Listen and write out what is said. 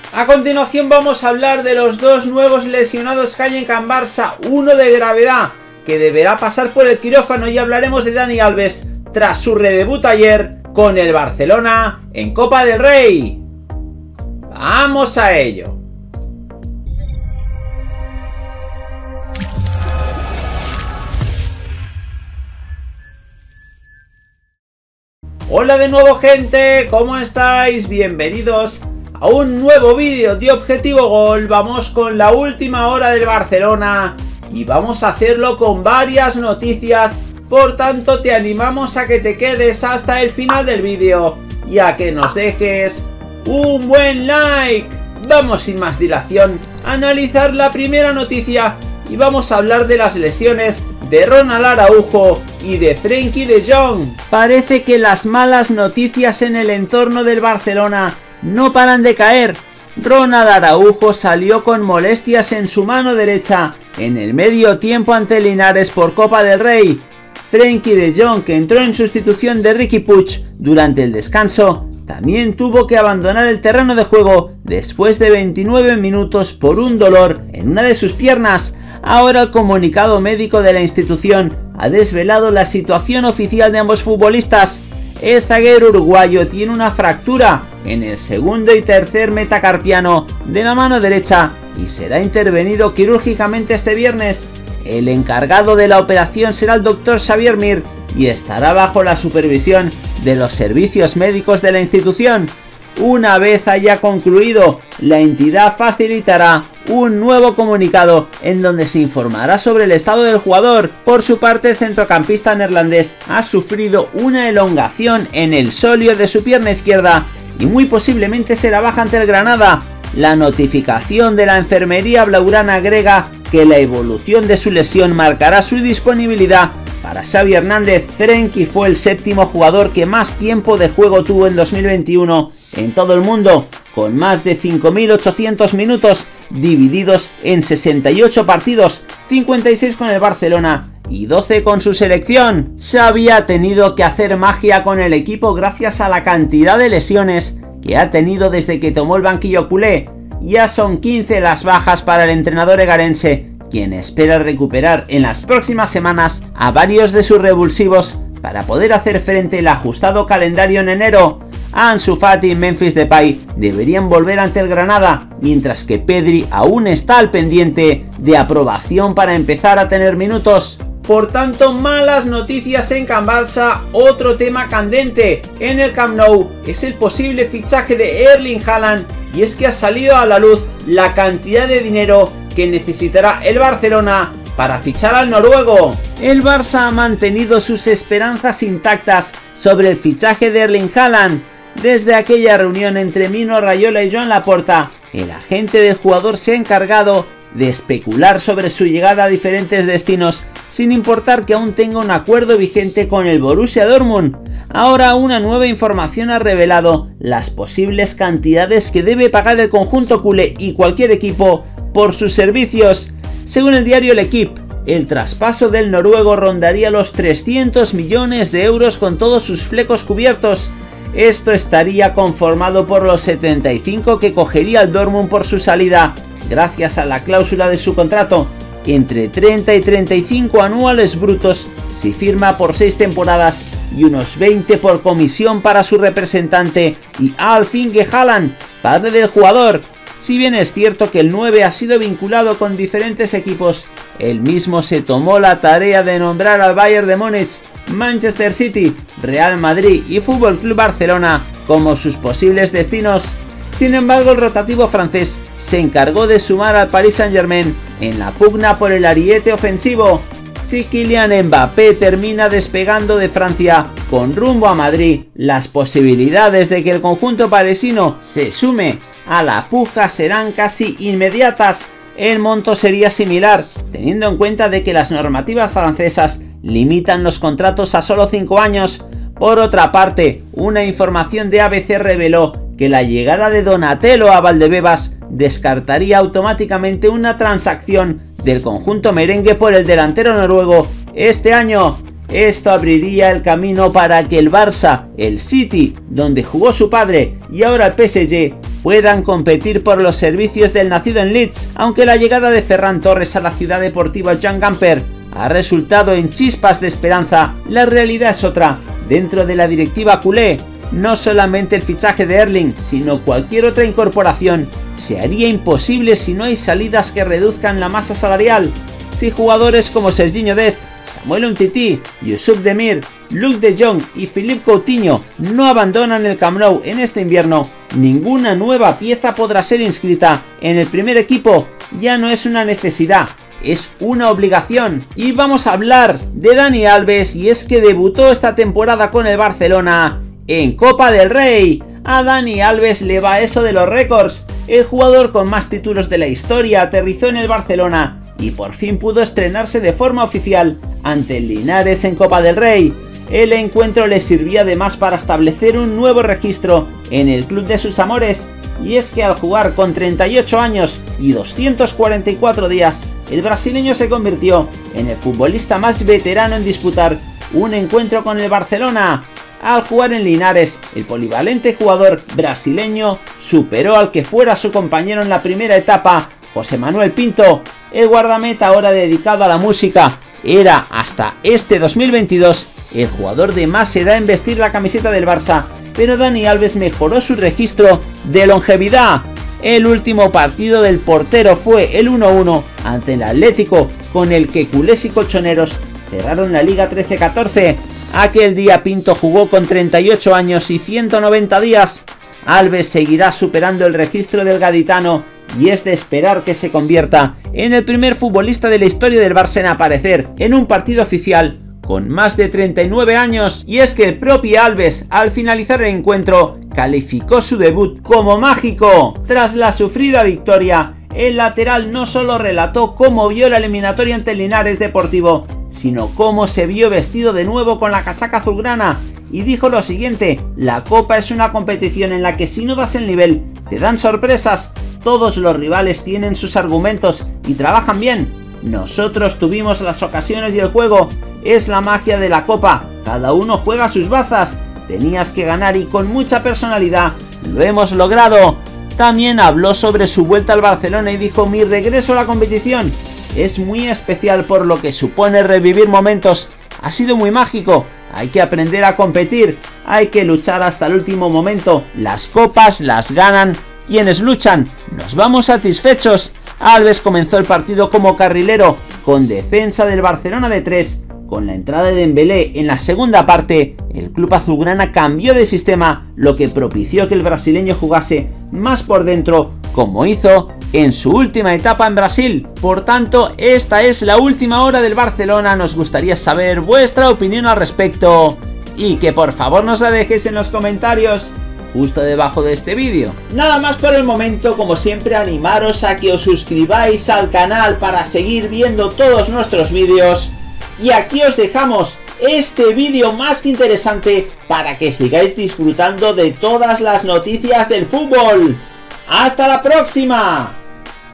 A continuación vamos a hablar de los dos nuevos lesionados que hay en Can Barça, uno de gravedad que deberá pasar por el quirófano, y hablaremos de Dani Alves tras su redebut ayer con el Barcelona en Copa del Rey. ¡Vamos a ello! Hola de nuevo, gente, ¿cómo estáis? Bienvenidos a un nuevo vídeo de Objetivo Gol. Vamos con la última hora del Barcelona y vamos a hacerlo con varias noticias, por tanto te animamos a que te quedes hasta el final del vídeo y a que nos dejes un buen like. Vamos sin más dilación a analizar la primera noticia y vamos a hablar de las lesiones de Ronald Araujo y de Frenkie de Jong. Parece que las malas noticias en el entorno del Barcelona no paran de caer. Ronald Araujo salió con molestias en su mano derecha en el medio tiempo ante Linares por Copa del Rey. Frenkie de Jong, que entró en sustitución de Riqui Puig durante el descanso, también tuvo que abandonar el terreno de juego después de 29 minutos por un dolor en una de sus piernas. Ahora el comunicado médico de la institución ha desvelado la situación oficial de ambos futbolistas. El zaguero uruguayo tiene una fractura en el segundo y tercer metacarpiano de la mano derecha y será intervenido quirúrgicamente este viernes. El encargado de la operación será el Dr. Xavier Mir y estará bajo la supervisión de los servicios médicos de la institución. Una vez haya concluido, la entidad facilitará un nuevo comunicado en donde se informará sobre el estado del jugador. Por su parte, el centrocampista neerlandés ha sufrido una elongación en el sóleo de su pierna izquierda y muy posiblemente será baja ante el Granada. La notificación de la enfermería blaugrana agrega que la evolución de su lesión marcará su disponibilidad para Xavi Hernández. Frenkie fue el séptimo jugador que más tiempo de juego tuvo en 2021 en todo el mundo, con más de 5.800 minutos divididos en 68 partidos, 56 con el Barcelona y 12 con su selección. Xavi ha tenido que hacer magia con el equipo gracias a la cantidad de lesiones que ha tenido desde que tomó el banquillo culé. Ya son 15 las bajas para el entrenador egarense, quien espera recuperar en las próximas semanas a varios de sus revulsivos para poder hacer frente al ajustado calendario en enero. Ansu Fati y Memphis Depay deberían volver ante el Granada, mientras que Pedri aún está al pendiente de aprobación para empezar a tener minutos. Por tanto, malas noticias en Can Barça. Otro tema candente en el Camp Nou es el posible fichaje de Erling Haaland, y es que ha salido a la luz la cantidad de dinero que necesitará el Barcelona para fichar al noruego. El Barça ha mantenido sus esperanzas intactas sobre el fichaje de Erling Haaland. Desde aquella reunión entre Mino Raiola y Joan Laporta, el agente del jugador se ha encargado de especular sobre su llegada a diferentes destinos, sin importar que aún tenga un acuerdo vigente con el Borussia Dortmund. Ahora una nueva información ha revelado las posibles cantidades que debe pagar el conjunto culé y cualquier equipo por sus servicios. Según el diario L'Equipe, el traspaso del noruego rondaría los 300 millones de euros con todos sus flecos cubiertos. Esto estaría conformado por los 75 que cogería el Dortmund por su salida, gracias a la cláusula de su contrato, entre 30 y 35 anuales brutos si firma por 6 temporadas y unos 20 por comisión para su representante y Alf Inge Haaland, padre del jugador. Si bien es cierto que el 9 ha sido vinculado con diferentes equipos, él mismo se tomó la tarea de nombrar al Bayern de Múnich, Manchester City, Real Madrid y Fútbol Club Barcelona como sus posibles destinos. Sin embargo, el rotativo francés se encargó de sumar al Paris Saint-Germain en la pugna por el ariete ofensivo. Si Kylian Mbappé termina despegando de Francia con rumbo a Madrid, las posibilidades de que el conjunto parisino se sume a la puja serán casi inmediatas. El monto sería similar, teniendo en cuenta de que las normativas francesas limitan los contratos a solo 5 años. Por otra parte, una información de ABC reveló que la llegada de Donatello a Valdebebas descartaría automáticamente una transacción del conjunto merengue por el delantero noruego este año. Esto abriría el camino para que el Barça, el City, donde jugó su padre, y ahora el PSG, puedan competir por los servicios del nacido en Leeds, aunque la llegada de Ferran Torres a la ciudad deportiva Joan Gamper ha resultado en chispas de esperanza. La realidad es otra. Dentro de la directiva culé, no solamente el fichaje de Erling, sino cualquier otra incorporación se haría imposible si no hay salidas que reduzcan la masa salarial. Si jugadores como Serginho Dest, Samuel Umtiti, Youssouf Demir, Luuk de Jong y Philippe Coutinho no abandonan el Camp Nou en este invierno, ninguna nueva pieza podrá ser inscrita en el primer equipo. Ya no es una necesidad, es una obligación. Y vamos a hablar de Dani Alves, y es que debutó esta temporada con el Barcelona en Copa del Rey. A Dani Alves le va eso de los récords. El jugador con más títulos de la historia aterrizó en el Barcelona y por fin pudo estrenarse de forma oficial ante el Linares en Copa del Rey. El encuentro le sirvió además para establecer un nuevo registro en el club de sus amores, y es que al jugar con 38 años y 244 días, el brasileño se convirtió en el futbolista más veterano en disputar un encuentro con el Barcelona. Al jugar en Linares, el polivalente jugador brasileño superó al que fuera su compañero en la primera etapa, José Manuel Pinto. El guardameta, ahora dedicado a la música, era hasta este 2022 el jugador de más edad en vestir la camiseta del Barça, pero Dani Alves mejoró su registro de longevidad. El último partido del portero fue el 1-1 ante el Atlético, con el que culés y colchoneros cerraron la Liga 13-14. Aquel día Pinto jugó con 38 años y 190 días. Alves seguirá superando el registro del gaditano, y es de esperar que se convierta en el primer futbolista de la historia del Barça en aparecer en un partido oficial con más de 39 años. Y es que el propio Alves, al finalizar el encuentro, calificó su debut como mágico. Tras la sufrida victoria, el lateral no solo relató cómo vio la eliminatoria ante el Linares Deportivo, sino cómo se vio vestido de nuevo con la casaca azulgrana, y dijo lo siguiente: la Copa es una competición en la que si no das el nivel, te dan sorpresas. Todos los rivales tienen sus argumentos y trabajan bien. Nosotros tuvimos las ocasiones y el juego. Es la magia de la Copa. Cada uno juega sus bazas. Tenías que ganar y con mucha personalidad lo hemos logrado. También habló sobre su vuelta al Barcelona y dijo: mi regreso a la competición es muy especial por lo que supone revivir momentos. Ha sido muy mágico. Hay que aprender a competir. Hay que luchar hasta el último momento. Las copas las ganan quienes luchan. Nos vamos satisfechos. Alves comenzó el partido como carrilero, con defensa del Barcelona de 3. Con la entrada de Dembélé en la segunda parte, el club azulgrana cambió de sistema, lo que propició que el brasileño jugase más por dentro, como hizo en su última etapa en Brasil. Por tanto, esta es la última hora del Barcelona. Nos gustaría saber vuestra opinión al respecto, y que por favor nos la dejéis en los comentarios justo debajo de este vídeo. Nada más por el momento. Como siempre, animaros a que os suscribáis al canal para seguir viendo todos nuestros vídeos. Y aquí os dejamos este vídeo más que interesante para que sigáis disfrutando de todas las noticias del fútbol. ¡Hasta la próxima!